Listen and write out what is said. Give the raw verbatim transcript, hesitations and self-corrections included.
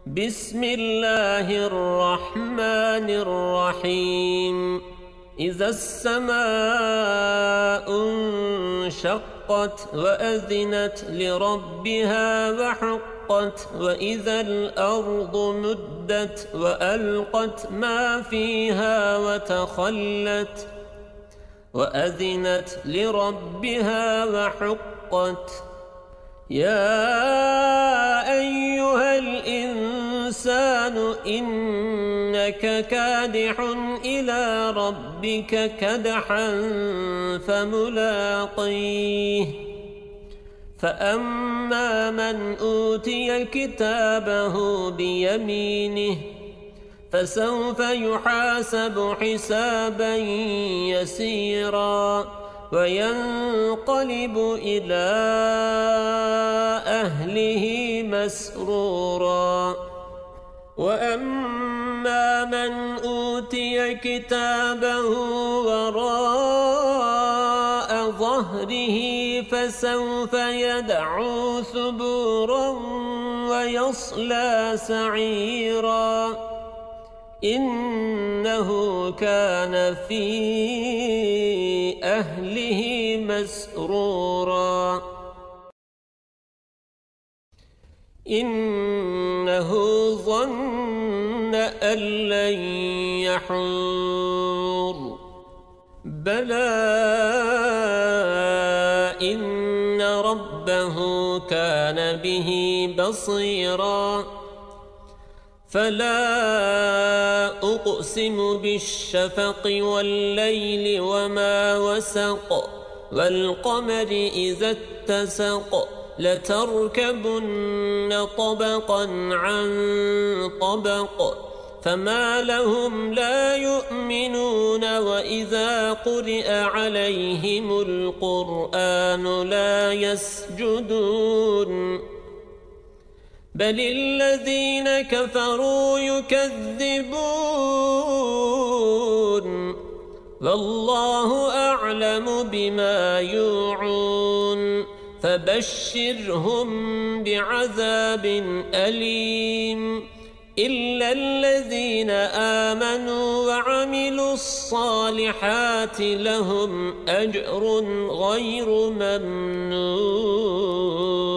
بسم الله الرحمن الرحيم إذا السماء انشقت وأذنت لربها وحقت وإذا الأرض مدت وألقت ما فيها وتخلت وأذنت لربها وحقت يا أيها الإنسان إنك كادح إلى ربك كدحا فملاقيه فأما من أوتي كتابه بيمينه فسوف يحاسب حسابا يسيرا وينقلب إلى أهله مسرورا وأما من أوتي كتابه وراء ظهره فسوف يدعو ثبورا ويصلى سعيرا إنه كان في أهله مسرورا إنه ظن أن لن يحور بلى إن ربه كان به بصيرا فلا أقسم بالشفق والليل وما وسق والقمر إذا اتسق لتركبن طبقا عن طبق فما لهم لا يؤمنون وإذا قرئ عليهم القرآن لا يسجدون بل الذين كفروا يكذبون والله أعلم بما يوعون فبشرهم بعذاب أليم إلا الذين آمنوا وعملوا الصالحات لهم أجر غير ممنون.